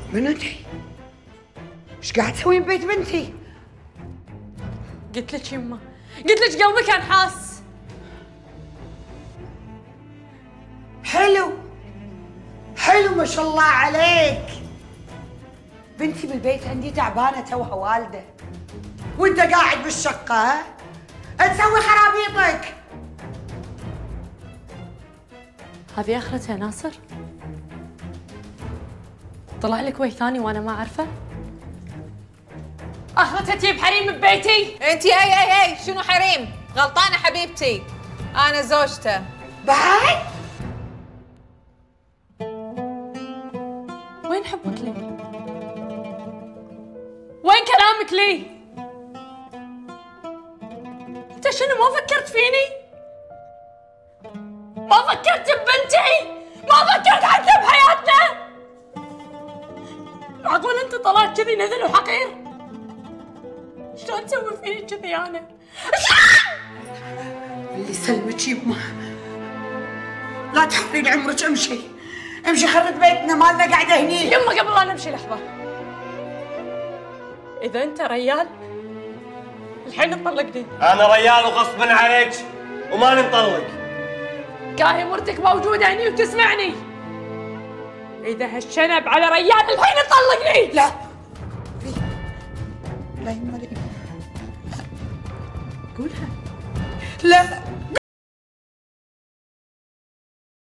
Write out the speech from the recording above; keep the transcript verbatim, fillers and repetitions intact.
من انت؟ ايش قاعد تسوين ببيت بنتي؟ قلت لك يمه، قلت لك قلبي كان حاس. حلو حلو ما شاء الله عليك. بنتي بالبيت عندي تعبانه توها والده، وانت قاعد بالشقه ها؟ تسوي خرابيطك. هذه اخرتها يا ناصر؟ طلع لك وجه ثاني وانا ما اعرفه؟ اخرتها تجيب حريم ببيتي؟ انت اي اي اي شنو حريم؟ غلطانه حبيبتي، انا زوجته. بعد؟ وين حبك لي؟ وين كلامك لي؟ انت شنو ما فكرت فيني؟ ما فكرت ببنتي؟ ما فكرت حتى بحياتنا؟ معقول انت طلعت كذي نذل وحقير؟ شلون تسوي فيني كذي انا؟ اللي يسلمك يمه، لا تحرين عمرك. امشي امشي خرب بيتنا مالنا قاعده هني. يمه قبل لا نمشي لحظه، اذا انت ريال الحين تطلقني. انا ريال وغصبا عليك وما نطلق. كاهي مرتك موجوده هني وتسمعني. اذا هالشنب على ريال الحين تطلقني. لا لا يمه لا قولها. لا